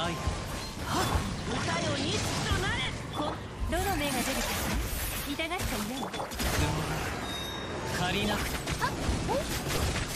愛歌よ日となれ。 どの目が出るか痛がっちゃいない。 相撲だ借りなくて。 あっお